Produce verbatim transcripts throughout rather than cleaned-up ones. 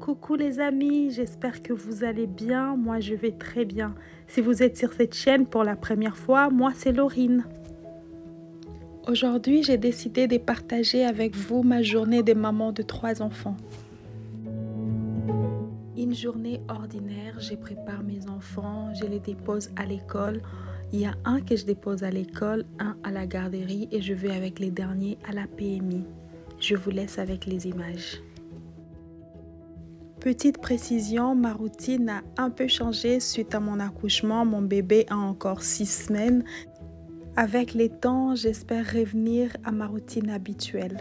Coucou les amis, j'espère que vous allez bien. Moi je vais très bien. Si vous êtes sur cette chaîne pour la première fois, moi c'est Laurine. Aujourd'hui j'ai décidé de partager avec vous ma journée de maman de trois enfants. Une journée ordinaire, je prépare mes enfants, je les dépose à l'école. Il y a un que je dépose à l'école, un à la garderie et je vais avec les derniers à la P M I. Je vous laisse avec les images. Petite précision, ma routine a un peu changé suite à mon accouchement. Mon bébé a encore six semaines. Avec les temps, j'espère revenir à ma routine habituelle.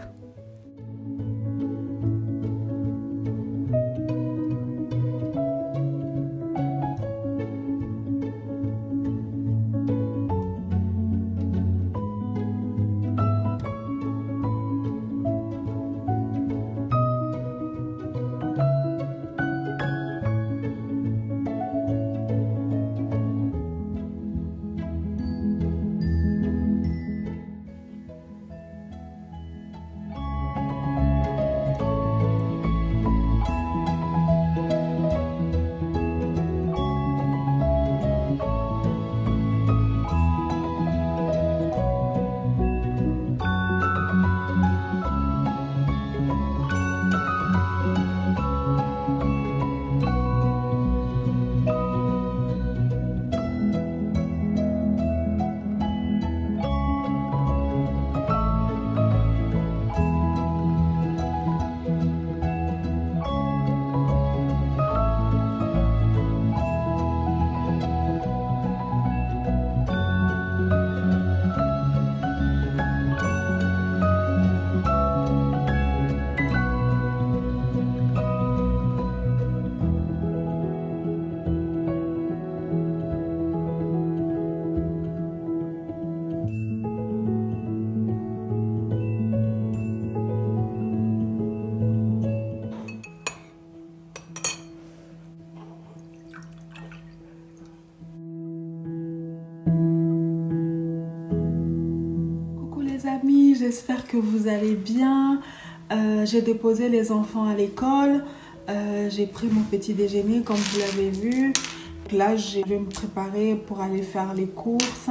Amis, j'espère que vous allez bien. Euh, j'ai déposé les enfants à l'école. Euh, j'ai pris mon petit déjeuner comme vous l'avez vu. Là, je vais me préparer pour aller faire les courses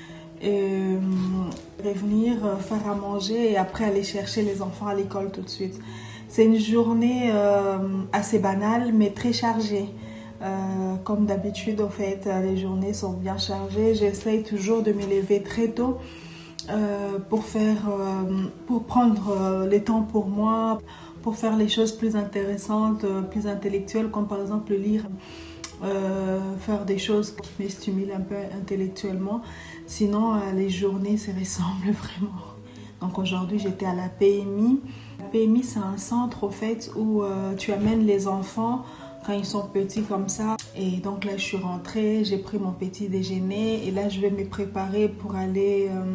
et revenir faire à manger et après aller chercher les enfants à l'école tout de suite. C'est une journée euh, assez banale mais très chargée. Euh, comme d'habitude, en fait, les journées sont bien chargées. J'essaye toujours de me lever très tôt. Euh, pour faire, euh, pour prendre euh, le temps pour moi, pour faire les choses plus intéressantes, euh, plus intellectuelles, comme par exemple lire, euh, faire des choses qui me stimulent un peu intellectuellement. Sinon, euh, les journées se ressemblent vraiment. Donc aujourd'hui, j'étais à la P M I. La P M I, c'est un centre au fait où euh, tu amènes les enfants quand ils sont petits comme ça. Et donc là, je suis rentrée, j'ai pris mon petit déjeuner et là, je vais me préparer pour aller... Euh,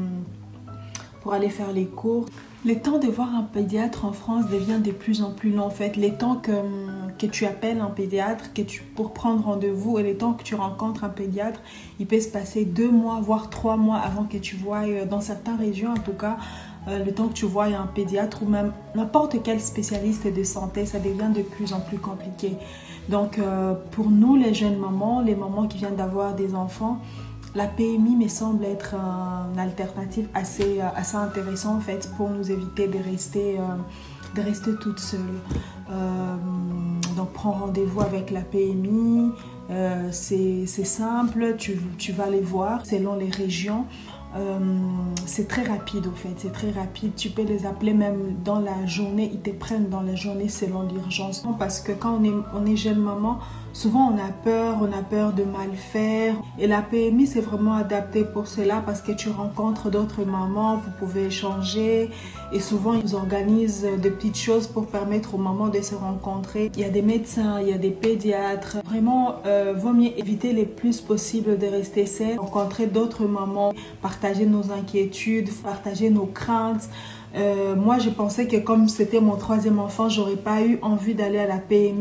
pour aller faire les cours. Le temps de voir un pédiatre en France devient de plus en plus long en fait. Les temps que, que tu appelles un pédiatre que tu, pour prendre rendez-vous et les temps que tu rencontres un pédiatre, il peut se passer deux mois voire trois mois avant que tu voies, dans certaines régions en tout cas, euh, le temps que tu voies un pédiatre ou même n'importe quel spécialiste de santé, ça devient de plus en plus compliqué. Donc euh, pour nous les jeunes mamans, les mamans qui viennent d'avoir des enfants, la P M I me semble être une alternative assez, assez intéressante en fait pour nous éviter de rester, euh, de rester toute seule. Euh, donc prends rendez-vous avec la P M I, euh, c'est simple, tu, tu vas les voir selon les régions. Euh, c'est très rapide en fait, c'est très rapide. Tu peux les appeler même dans la journée, ils te prennent dans la journée selon l'urgence. Parce que quand on est, on est jeune maman, souvent on a peur, on a peur de mal faire. Et la P M I c'est vraiment adapté pour cela parce que tu rencontres d'autres mamans, vous pouvez échanger. Et souvent ils organisent de petites choses pour permettre aux mamans de se rencontrer. Il y a des médecins, il y a des pédiatres. Vraiment, euh, vaut mieux éviter le plus possible de rester seul, rencontrer d'autres mamans, partager nos inquiétudes, partager nos craintes. Euh, moi, je pensais que comme c'était mon troisième enfant, j'aurais pas eu envie d'aller à la P M I.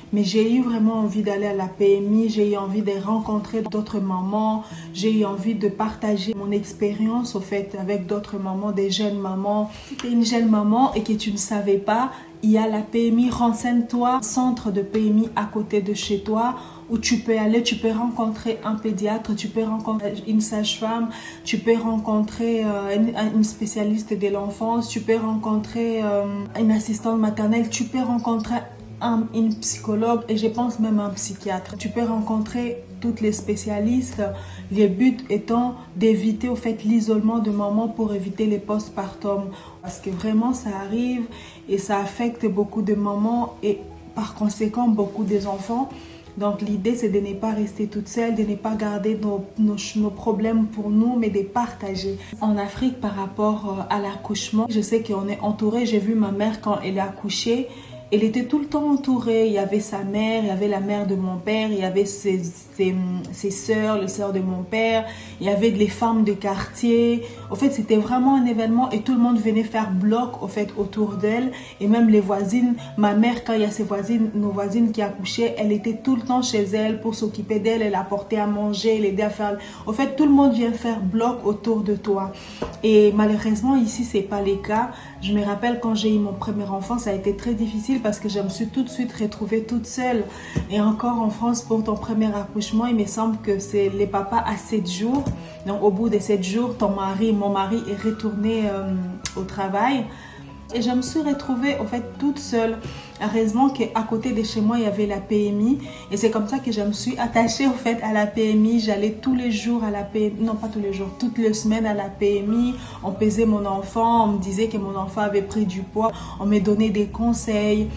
mais j'ai eu vraiment envie d'aller à la P M I, j'ai eu envie de rencontrer d'autres mamans, j'ai eu envie de partager mon expérience au fait avec d'autres mamans, des jeunes mamans. Si tu es une jeune maman et que tu ne savais pas, il y a la P M I, renseigne-toi, centre de P M I à côté de chez toi, où tu peux aller, tu peux rencontrer un pédiatre, tu peux rencontrer une sage-femme, tu peux rencontrer euh, une, une spécialiste de l'enfance, tu peux rencontrer euh, une assistante maternelle, tu peux rencontrer un, une psychologue et je pense même un psychiatre. Tu peux rencontrer toutes les spécialistes, le but étant d'éviter au fait l'isolement de maman pour éviter les postpartum. Parce que vraiment ça arrive et ça affecte beaucoup de mamans et par conséquent beaucoup des enfants. Donc l'idée c'est de ne pas rester toute seule, de ne pas garder nos, nos, nos problèmes pour nous, mais de partager. En Afrique par rapport à l'accouchement, je sais qu'on est entouré, j'ai vu ma mère quand elle est accouchée, elle était tout le temps entourée, il y avait sa mère, il y avait la mère de mon père, il y avait ses, ses, ses soeurs, les soeurs de mon père, il y avait les femmes de quartier. Au fait, c'était vraiment un événement et tout le monde venait faire bloc au fait autour d'elle. Et même les voisines, ma mère, quand il y a ses voisines, nos voisines qui accouchaient, elle était tout le temps chez elle pour s'occuper d'elle, elle apportait à manger, l'aider à faire... Au fait, tout le monde vient faire bloc autour de toi. Et malheureusement, ici, c'est pas le cas. Je me rappelle quand j'ai eu mon premier enfant, ça a été très difficile parce que je me suis tout de suite retrouvée toute seule. Et encore en France, pour ton premier accouchement, il me semble que c'est les papas à sept jours. Donc au bout de sept jours, ton mari, mon mari est retourné euh, au travail. Et je me suis retrouvée en fait toute seule. Heureusement qu'à côté de chez moi, il y avait la P M I. Et c'est comme ça que je me suis attachée en fait à la P M I. J'allais tous les jours à la P M I. Non, pas tous les jours, toutes les semaines à la P M I. On pesait mon enfant. On me disait que mon enfant avait pris du poids. On me donnait des conseils.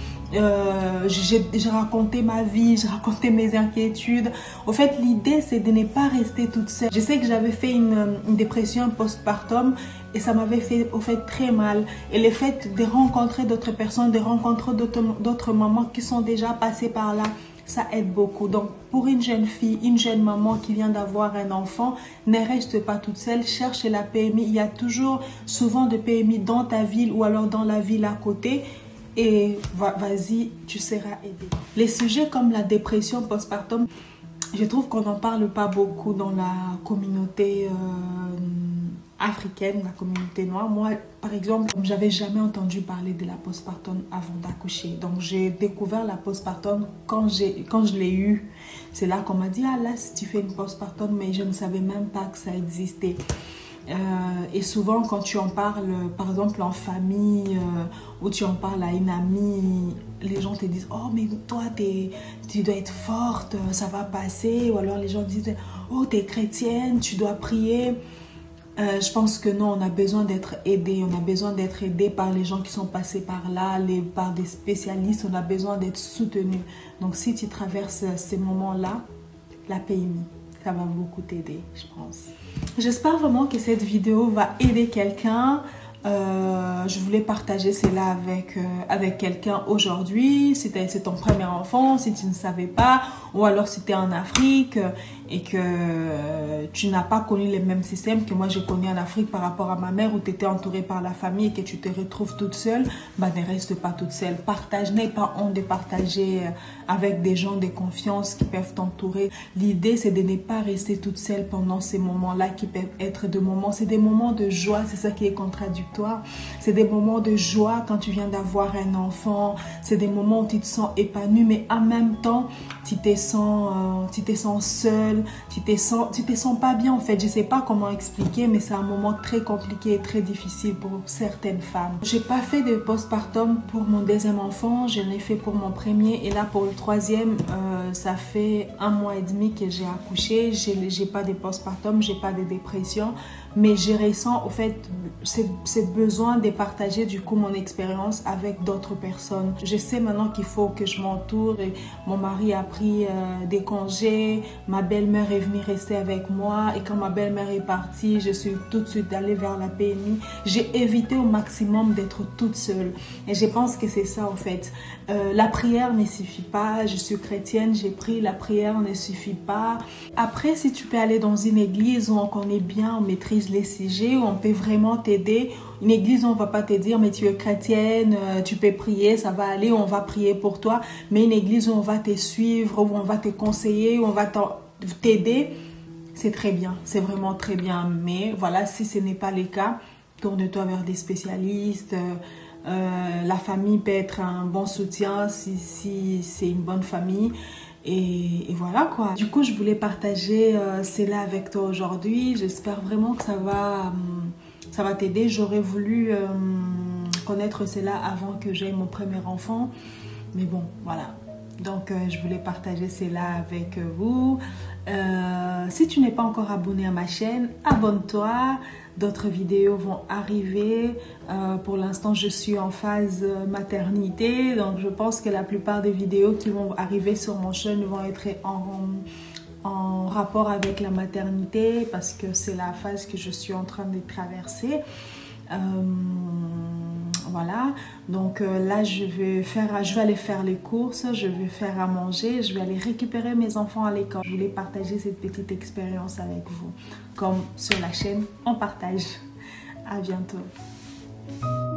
Euh, j'ai raconté ma vie, j'ai raconté mes inquiétudes. Au fait, l'idée, c'est de ne pas rester toute seule. Je sais que j'avais fait une, une dépression postpartum et ça m'avait fait au fait très mal. Et le fait de rencontrer d'autres personnes, de rencontrer d'autres mamans qui sont déjà passées par là, ça aide beaucoup. Donc, pour une jeune fille, une jeune maman qui vient d'avoir un enfant, ne reste pas toute seule, cherche la P M I. Il y a toujours souvent de P M I dans ta ville ou alors dans la ville à côté. Et vas-y, tu seras aidé. Les sujets comme la dépression postpartum, je trouve qu'on n'en parle pas beaucoup dans la communauté euh, africaine, la communauté noire. Moi, par exemple, j'avais jamais entendu parler de la postpartum avant d'accoucher. Donc, j'ai découvert la postpartum quand, quand je l'ai eu. C'est là qu'on m'a dit, ah là, si tu fais une postpartum, mais je ne savais même pas que ça existait. Euh, et souvent quand tu en parles par exemple en famille euh, ou tu en parles à une amie, les gens te disent oh mais toi es, tu dois être forte, ça va passer. Ou alors les gens disent oh tu es chrétienne, tu dois prier. Euh, je pense que non, on a besoin d'être aidé, on a besoin d'être aidé par les gens qui sont passés par là, les, par des spécialistes, on a besoin d'être soutenu. Donc si tu traverses ces moments-là, la P M I, ça va beaucoup t'aider, je pense. J'espère vraiment que cette vidéo va aider quelqu'un. Euh, je voulais partager cela avec, euh, avec quelqu'un aujourd'hui. Si c'est ton premier enfant, si tu ne savais pas, ou alors si tu es en Afrique euh, et que euh, tu n'as pas connu les mêmes systèmes que moi j'ai connu en Afrique par rapport à ma mère, où tu étais entourée par la famille et que tu te retrouves toute seule, bah, ne reste pas toute seule. Partage, n'aie pas honte de partager avec des gens de confiance qui peuvent t'entourer. L'idée, c'est de ne pas rester toute seule pendant ces moments-là qui peuvent être des moments, c'est des moments de joie, c'est ça qui est contradictoire. C'est des moments de joie quand tu viens d'avoir un enfant, c'est des moments où tu te sens épanoui, mais en même temps, tu te sens, euh, tu te sens seul, tu te sens, tu te sens pas bien en fait. Je sais pas comment expliquer, mais c'est un moment très compliqué et très difficile pour certaines femmes. J'ai pas fait de postpartum pour mon deuxième enfant, je l'ai fait pour mon premier, et là pour le troisième, euh, ça fait un mois et demi que j'ai accouché. J'ai pas de postpartum, j'ai pas de dépression, mais je ressens au fait ce besoin de partager du coup mon expérience avec d'autres personnes. Je sais maintenant qu'il faut que je m'entoure. Mon mari a pris euh, des congés, ma belle-mère est venue rester avec moi, et quand ma belle-mère est partie, je suis tout de suite allée vers la P M I. J'ai évité au maximum d'être toute seule, et je pense que c'est ça en fait. Euh, la prière ne suffit pas. Je suis chrétienne, j'ai pris, la prière ne suffit pas. Après, si tu peux aller dans une église où on connaît bien, on maîtrise les sujets, où on peut vraiment t'aider, Une église, on ne va pas te dire, mais tu es chrétienne, tu peux prier, ça va aller, on va prier pour toi. Mais une église où on va te suivre, où on va te conseiller, où on va t'aider, c'est très bien, c'est vraiment très bien. Mais voilà, si ce n'est pas le cas, tourne-toi vers des spécialistes. Euh, la famille peut être un bon soutien si, si c'est une bonne famille. Et, et voilà quoi. Du coup, je voulais partager euh, cela avec toi aujourd'hui. J'espère vraiment que ça va, euh, ça va t'aider. J'aurais voulu euh, connaître cela avant que j'aie mon premier enfant. Mais bon, voilà. Donc, euh, je voulais partager cela avec vous. Euh, si tu n'es pas encore abonné à ma chaîne, abonne-toi. D'autres vidéos vont arriver. Euh, pour l'instant, je suis en phase maternité. Donc, je pense que la plupart des vidéos qui vont arriver sur mon chaîne vont être en, en rapport avec la maternité parce que c'est la phase que je suis en train de traverser. Euh, voilà, donc euh, là je vais faire, je vais aller faire les courses, je vais faire à manger, je vais aller récupérer mes enfants à l'école. Je voulais partager cette petite expérience avec vous, comme sur la chaîne on partage. À bientôt.